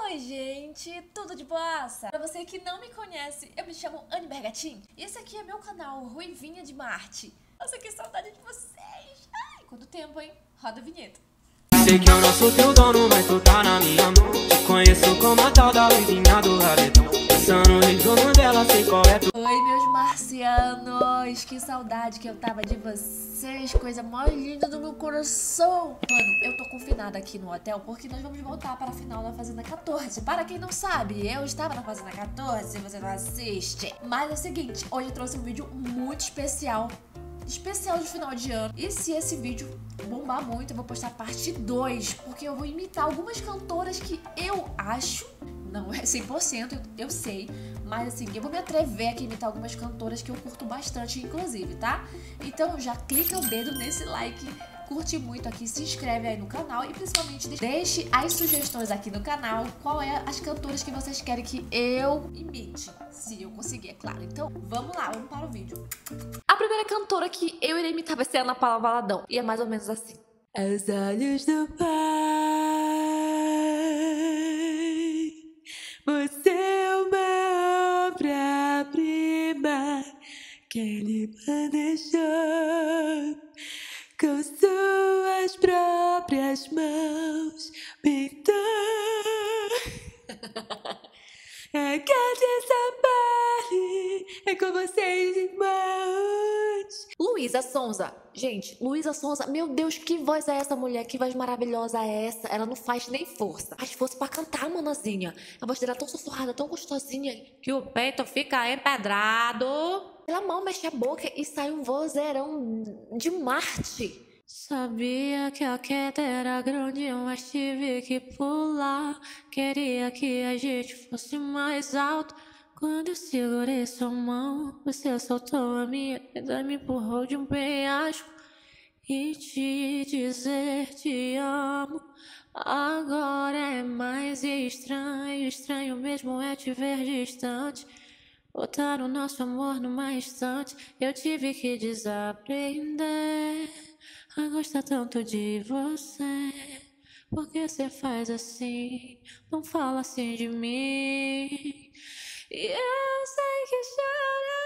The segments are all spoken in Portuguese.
Oi gente, tudo de boassa? Pra você que não me conhece, eu me chamo Anne Bergatin e esse aqui é meu canal Ruivinha de Marte. Nossa, que saudade de vocês! Ai, quanto tempo, hein? Roda a vinheta. Sei que eu não sou teu dono, mas tu tá na minha mão. Te conheço como a tal da Ruivinha do Rabetão. Pensando no retorno dela, sei qual é tu. Oi, meus marcianos! Que saudade que eu tava de vocês, coisa mais linda do meu coração! Mano, eu tô confinada aqui no hotel porque nós vamos voltar para a final da Fazenda 14. Para quem não sabe, eu estava na Fazenda 14, se você não assiste. Mas é o seguinte, hoje eu trouxe um vídeo muito especial de final de ano. E se esse vídeo bombar muito, eu vou postar parte 2, porque eu vou imitar algumas cantoras que eu acho, não é 100%, eu sei, mas assim, eu vou me atrever aqui a imitar algumas cantoras que eu curto bastante, inclusive, tá? Então já clica o dedo nesse like, curte muito aqui, se inscreve aí no canal e principalmente deixe as sugestões aqui no canal, qual é as cantoras que vocês querem que eu imite, se eu conseguir, é claro. Então vamos lá, vamos para o vídeo. A primeira cantora que eu irei imitar vai ser a Ana Paula Valadão, e é mais ou menos assim. Aos olhos do Pai, você é uma obra-prima que Ele planejou com suas próprias mãos. Pintou a casa Sabale, é com vocês, irmãos. Luísa Sonza. Gente, Luísa Sonza, meu Deus, que voz é essa mulher? Que voz maravilhosa é essa? Ela não faz nem força. Faz força pra cantar, manazinha. A voz dela é tão sussurrada, tão gostosinha, que o peito fica empedrado. Pela mão mexe a boca e sai um vozeirão de Marte. Sabia que a queda era grande, mas tive que pular. Queria que a gente fosse mais alto. Quando eu segurei sua mão, você soltou a minha e me empurrou de um penhasco. E te dizer te amo agora é mais estranho. Estranho mesmo é te ver distante. Botar o nosso amor numa estante. Eu tive que desaprender a gostar tanto de você. Por que você faz assim? Não fala assim de mim. E eu sei que chorar.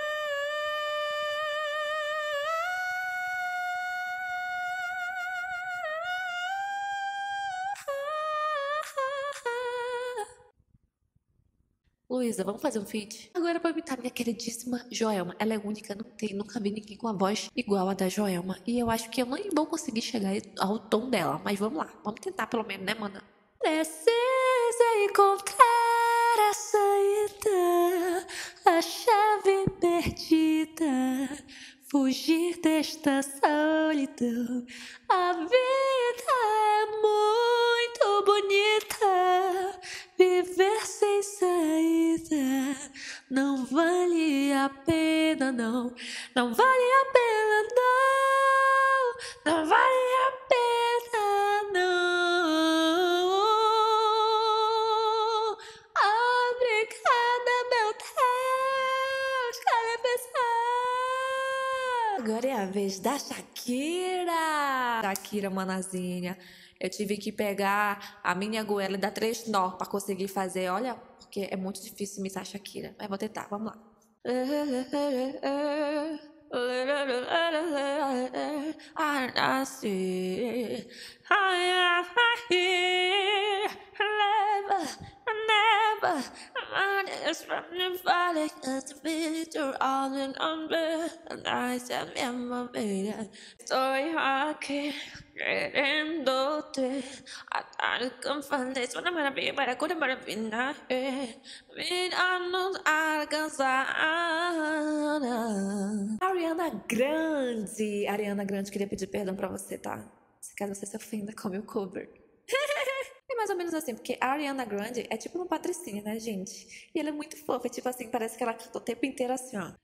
Luísa, vamos fazer um feat? Agora pra imitar minha queridíssima Joelma. Ela é única, nunca vi ninguém com a voz igual a da Joelma. E eu acho que eu nem vou conseguir chegar ao tom dela. Mas vamos lá, vamos tentar pelo menos, né, mana? Precisa encontrar a saída, a chave perdida, fugir desta solidão. A vida é muito bonita, viver sem saída não vale a pena, não. Não vale a pena, não. Não vale a pena, não. Obrigada, meu Deus, quero pensar. Agora é a vez da Shakira. Shakira, manazinha. Eu tive que pegar a minha goela e dar 3 nó pra conseguir fazer, olha, porque é muito difícil imitar a Shakira. Mas vou tentar, vamos lá. I see. Never, I'm just running valley as the picture all in on bed, and I said, "Mamma, baby, estoy aquí queriéndote, hasta confundir una maravilla para cura maravilla, mirarnos alcanzar." Ariana Grande, queria pedir perdão pra você, tá? Se caso você se ofenda com o meu cover. É mais ou menos assim, porque a Ariana Grande é tipo uma patricinha, né, gente? E ela é muito fofa, tipo assim, parece que ela canta o tempo inteiro assim, ó.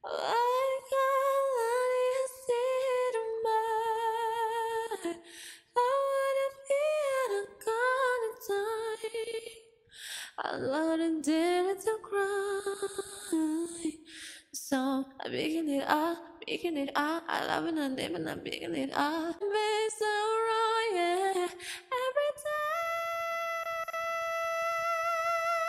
I love and dare to cry. So I'm making it up, I love it and I'm making it up. It's so wrong, yeah. Every time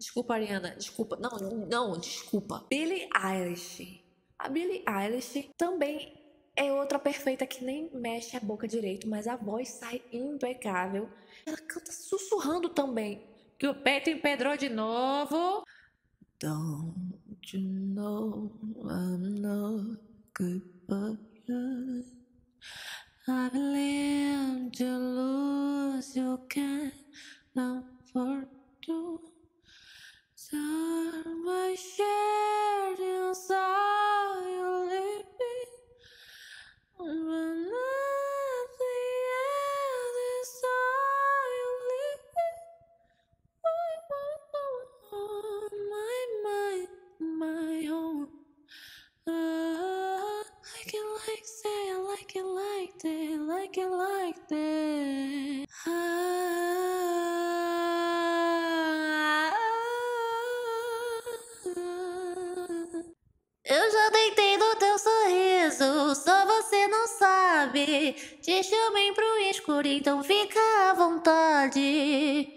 Desculpa, Ariana. Desculpa. Não, desculpa. Billie Eilish. A Billie Eilish também é outra perfeita que nem mexe a boca direito, mas a voz sai impecável. Ela canta sussurrando também. Que o peito empedrou de novo. Don't you know I'm not good for you? I've lived to lose, you can't afford to. So my share inside you living. When nothing else is all you living. My mind, my own. Like it like say, I like it like that, like it like that. Eu já deitei no teu sorriso, só você não sabe. Te chamei pro escuro, então fica à vontade.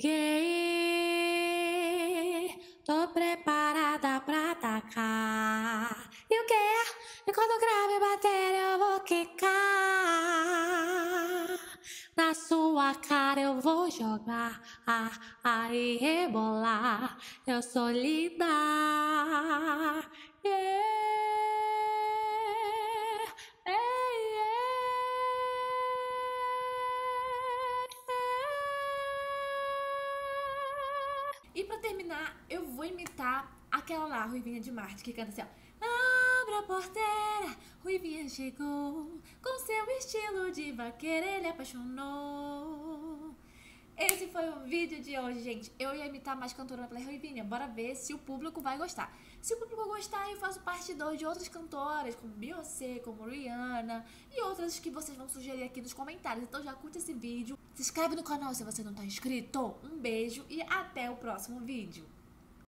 Cheguei, tô preparada pra atacar. E o quê? E quando o grave bater eu vou quicar. Na sua cara eu vou jogar, e rebolar. Eu sou linda. Yeah, yeah. E pra terminar, eu vou imitar aquela lá, Ruivinha de Marte, que canta assim, ó. Abre a porteira, Ruivinha chegou, com seu estilo de vaqueira ele apaixonou. Esse foi o vídeo de hoje, gente. Eu ia imitar mais cantora pela Ruivinha. Bora ver se o público vai gostar. Se o público gostar, eu faço parte 2 de outras cantoras, como Beyoncé, como Rihanna e outras que vocês vão sugerir aqui nos comentários. Então já curte esse vídeo, se inscreve no canal se você não tá inscrito. Um beijo e até o próximo vídeo.